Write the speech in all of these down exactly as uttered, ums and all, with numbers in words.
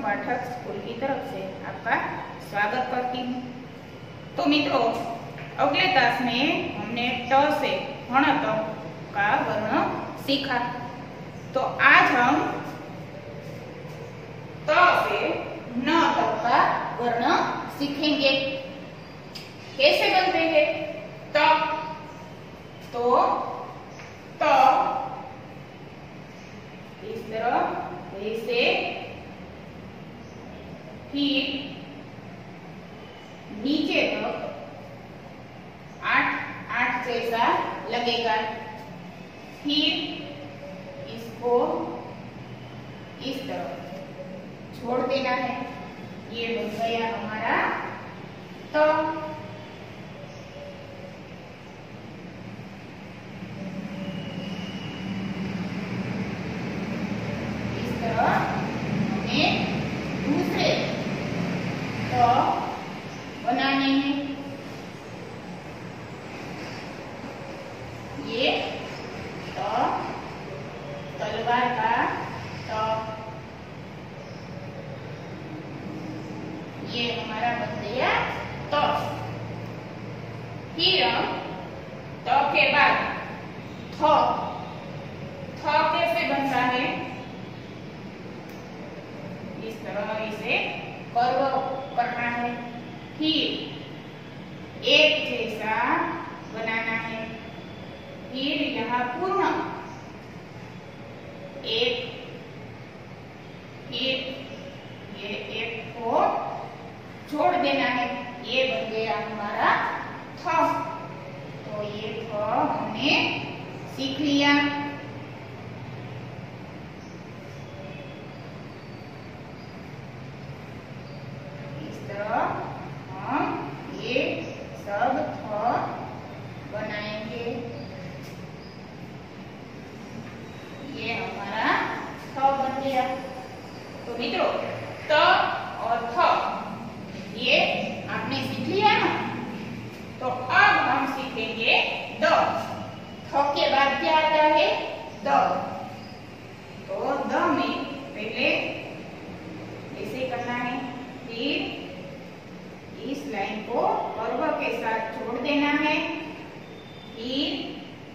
पाठक school की तरफ से आपका स्वागत करती हूँ। तो मित्रों, अगले क्लास में हमने ट से हण तक का वर्ण सीखा। तो आज हम त से न तक का वर्ण सीखेंगे। कैसे बनते हैं त? तो त इस तरह ऐसे, फिर नीचे तक आठ आठ जैसा लगेगा। फिर इसको इस तरह छोड़ देना है। ये बन गया हमारा त। दूसरे तो बनाने हैं। ये तो तलवार का तो, ये हमारा बन गया तो। फिर हम तो के बाद थ थ कैसे बनता है? इस तरह इसे कर्व करना है। फिर एक जैसा बनाना है। फिर यहाँ पूर्ण एक, फिर ये एक को छोड़ देना है। ये बन गया हमारा थ। तो ये थ हमने सीख लिया। हम ये सब थ बनाएंगे। ये हमारा थ बन गया। तो मित्रों, त और थ ये आपने सीख लिया ना। तो अब हम सीखेंगे द। थ के बाद क्या आता है? द। तो द में पहले ऐसे करना है। फिर इस लाइन को कर्व के साथ छोड़ देना है। फिर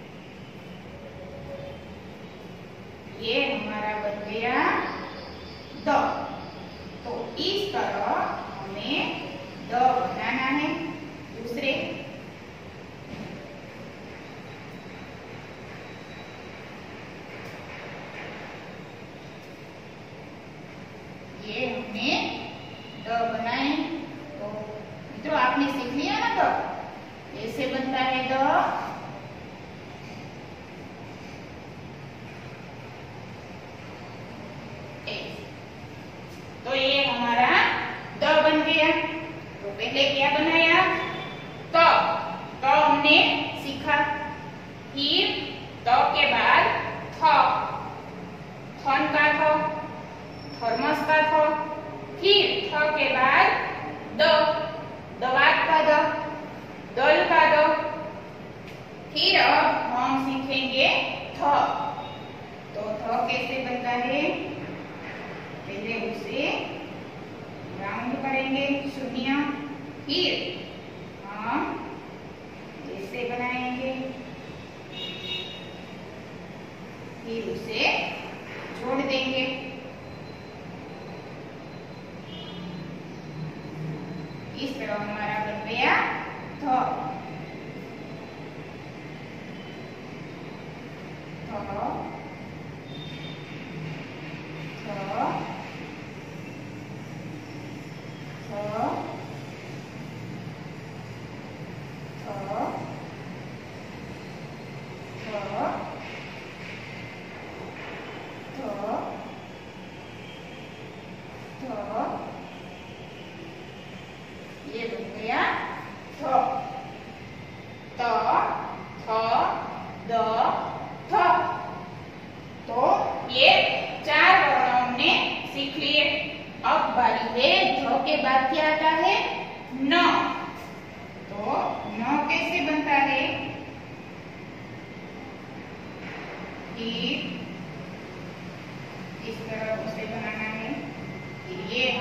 ये हमारा बन गया द। तो इस तरह हमें द बनाना है। दूसरे ये हमने द बनाए। तो मित्रों, आपने सीख लिया ना द ऐसे बनता है द। तो ये हमारा द बन गया। तो पहले क्या बनाया? त। त हमने सीखा। फिर त के बाद थ, थन का थ, थर्मस का थ। फिर थ के बाद द, दवात का द, दल का द। फिर अब हम सीखेंगे थ। तो थ कैसे बनता है? पहले उसे राउंड करेंगे, शून्य। फिर हम ऐसे बनाएंगे। फिर उसे छोड़ देंगे। इस तरह हमारा बन गया थ। थ, ये बन गया थ। त, थ, द, थ। तो ये चार वर्ण हमने सीख लिए। अब बारी है ध के बाद क्या आता है? न। तो न कैसे बनता है? इस तरह उसे बनाना है। ये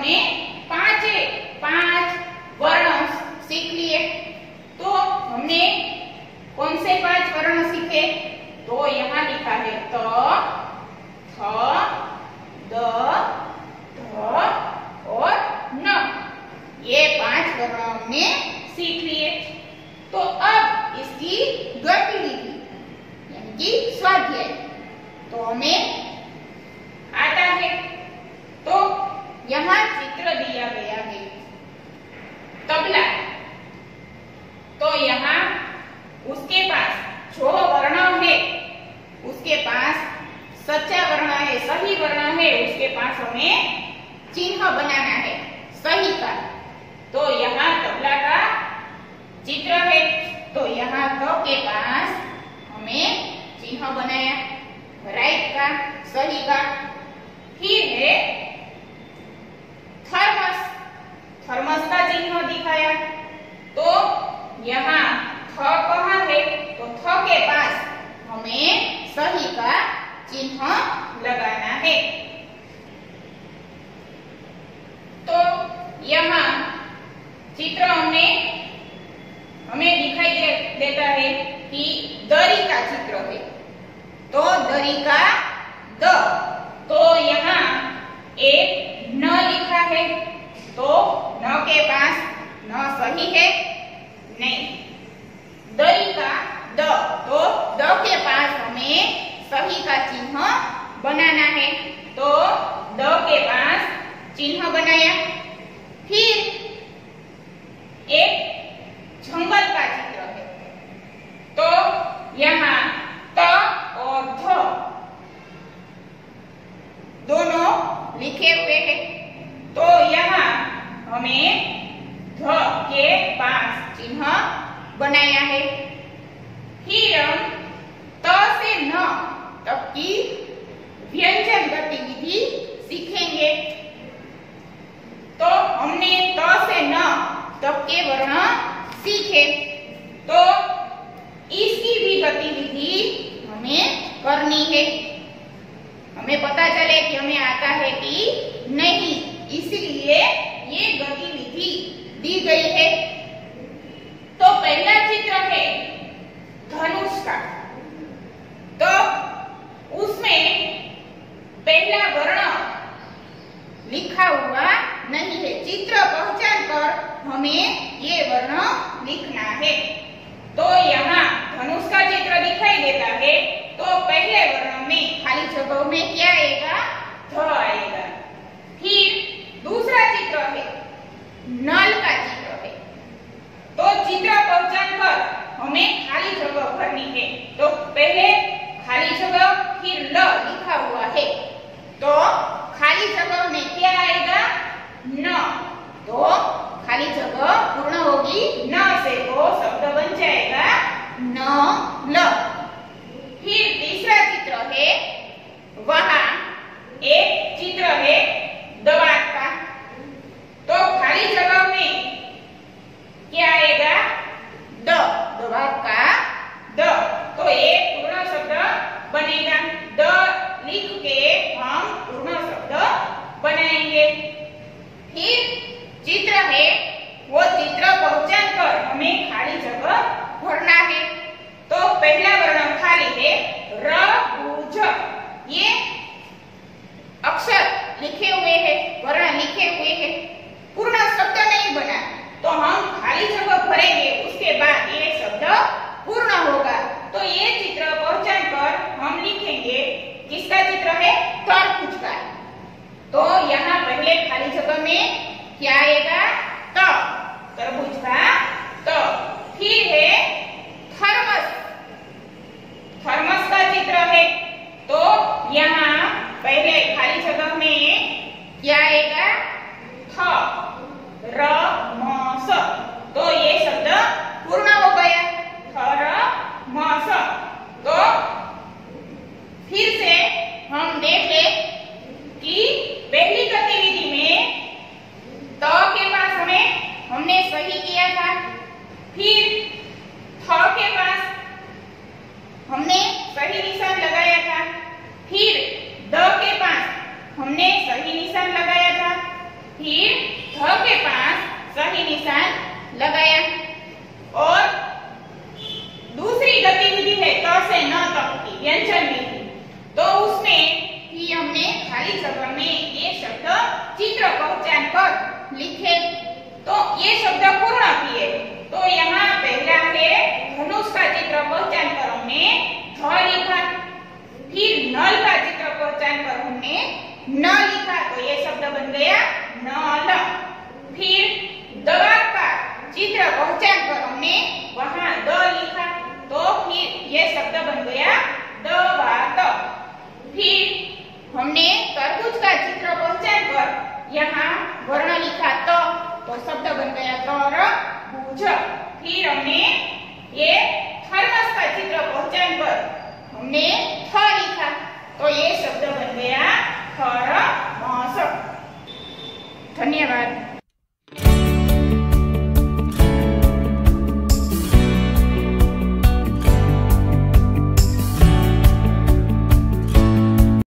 हमने पांचे पांच वर्ण सीख लिए। तो हमने कौन से पांच वर्ण सीखे? तो यहाँ लिखा है त, थ, द, ध और न। ये पांच वर्ण हमने सीख लिए। तो अब इसकी गतिविधि यानी कि स्वाध्याय तो हमें आता है। तो यहाँ चित्र दिया गया है तबला। तो यहाँ उसके पास जो वर्ण है उसके पास सच्चा वर्ण है, सही वर्ण है, उसके पास हमें चिन्ह बनाना है सही का। तो यहाँ तबला का चित्र है। तो यहाँ ध के पास हमें चिन्ह बनाया राइट का, सही का। फिर है थर्मस, थर्मस का चिन्ह दिखाया। तो यहाँ थ कहाँ है? तो थ के पास हमें सही का चिन्ह लगाना है। तो यहाँ चित्र हमने हमें दिखाई दे, देता है कि दरी का चित्र है। तो दरी का द। तो यहाँ एक न लिखा है। तो न के पास न सही है नहीं। दरी का द। तो द के पास हमें सही का चिन्ह बनाना है। तो द के पास चिन्ह बनाया। फिर एक जंगल का चित्र है। तो यहाँ त और ध दोनों लिखे हुए हैं। तो यहाँ हमें ध के पास चिन्ह बनाया है। फिर हम त से न तक की व्यंजन गतिविधि सीखेंगे। तो हमने त से न तक के वर्ण सीखे। तो इसकी भी गतिविधि हमें करनी है। हमें पता चले कि हमें आता है कि नहीं, इसलिए ये गतिविधि दी गई है। तो पहला चित्र है धनुष का। तो उसमें पहला वर्ण लिखा हुआ नहीं है। चित्र पहचान कर हमें ये वर्ण लिखना है। तो यहाँ धनुष का चित्र दिखाई देता है। तो पहले वर्ण में खाली जगह में क्या आएगा? ध आएगा। फिर दूसरा चित्र है नल का चित्र है। तो चित्र पहचान कर हमें खाली जगह भरनी है। तो पहले खाली जगह फिर ल लिखा हुआ है। तो खाली जगह में क्या आएगा? न। तो खाली जगह पूर्ण होगी न से। तो शब्द बन जाएगा न ल। फिर तीसरा चित्र है वहां एक चित्र है दवात का। तो खाली जगह में क्या आएगा? द। दवात का द। तो ये पूर्ण शब्द बनेगा। द लिख के हम पूर्ण शब्द बनाएंगे। फिर चित्र है वो चित्र पहचान कर हमें खाली जगह भरना है। तो पहला वर्ण खाली है र उ झ। ये अक्षर लिखे हुए हैं, वर्ण लिखे हुए हैं, पूर्ण शब्द नहीं बना। तो हम खाली जगह भरेंगे, उसके बाद ये शब्द पूर्ण होगा। तो ये चित्र पहचान कर हम लिखेंगे। किसका चित्र है? तरबूज का। तो यहाँ पहले खाली जगह में क्या आएगा? त। तरबूज का त। फिर है थर्मस। थर्मस का चित्र है। तो यहाँ पहले खाली जगह में क्या आएगा? थ र म स। तो ये शब्द पूर्ण हो गया। थ र म स। तो फिर से हम देख ले कि पहली गतिविधि में त के पास हमें हमने सही किया था। फिर थ के पास हमने सही निशान लगाया था। फिर द के पास हमने सही निशान लगाया था। फिर निशान लगाया। और दूसरी गतिविधि है त से न तक की व्यंजन विधि, तो उसमें भी हमने खाली जगह में ये शब्द चित्र पहचान कर लिखे। तो ये शब्द पूर्ण किए। तो यहाँ पहला है धनुष का चित्र पहचान कर हमने ध लिखा, फिर नल का चित्र पहचान कर हमने न लिखा, तो ये शब्द बन गया नल। फिर दवात का चित्र पहचान कर हमने वहां द लिखा, तो फिर ये शब्द बन गया दवात। फिर हमने तरबूज का चित्र पहचान कर यहाँ वर्ण लिखा तो, तो शब्द बन गया तरबूज। फिर हमने ये थर्मस का चित्र पहचान कर हमने थ लिखा, तो ये शब्द बन गया थर्मस। धन्यवाद।